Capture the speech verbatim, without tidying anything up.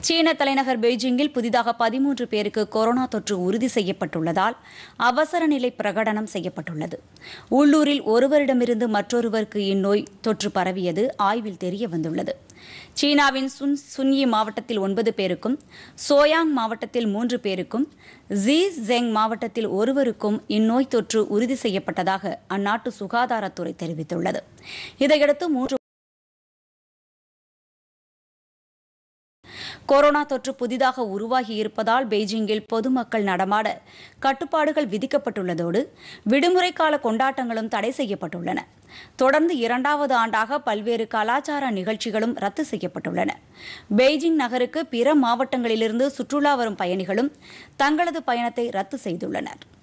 சீன தலைநகர் பெய்ஜிங்கில் புதிதாக பதிமூன்று பேருக்கு கொரோனா தொற்று உறுதி செய்யப்பட்டுள்ளதால் அவசர நிலை பிரகடனம் செய்யப்பட்டுள்ளது. உள்ளூரில் ஒருவரிடமிருந்து மற்றொருவருக்கு இந்நோய் தொற்று பரவியது ஆய்வில் தெரிய வந்துள்ளது. சீனாவின் சுன் சுன்யி மாவட்டத்தில் ஒன்பது பேருக்கும், சோயாங் மாவட்டத்தில் மூன்று பேருக்கும், ஜி ஜெங் மாவட்டத்தில் ஒருவருக்கும் இந்நோய் தொற்று உறுதி செய்யப்பட்டதாக அந்நாட்டு சுகாதாரத்துறை தெரிவித்துள்ளது. இதையடுத்து மூன்று கொரோனா தொற்று புதிதாக உருவாகியிருப்பதால் பெய்ஜிங்கில் பொதுமக்கள் நடமாட கட்டுப்பாடுகள் விதிக்கப்பட்டுள்ளதோடு விடுமுறை கால கொண்டாட்டங்களும் தடை செய்யப்பட்டுள்ளன. தொடர்ந்து இரண்டாவது ஆண்டாக பல்வேறு கலாச்சார நிகழ்ச்சிகளும் ரத்து செய்யப்பட்டுள்ளன. பெய்ஜிங் நகருக்கு பிற மாவட்டங்களிலிருந்து சுற்றுலா வரும் பயணிகளும் தங்களது பயணத்தை ரத்து செய்துள்ளனர்.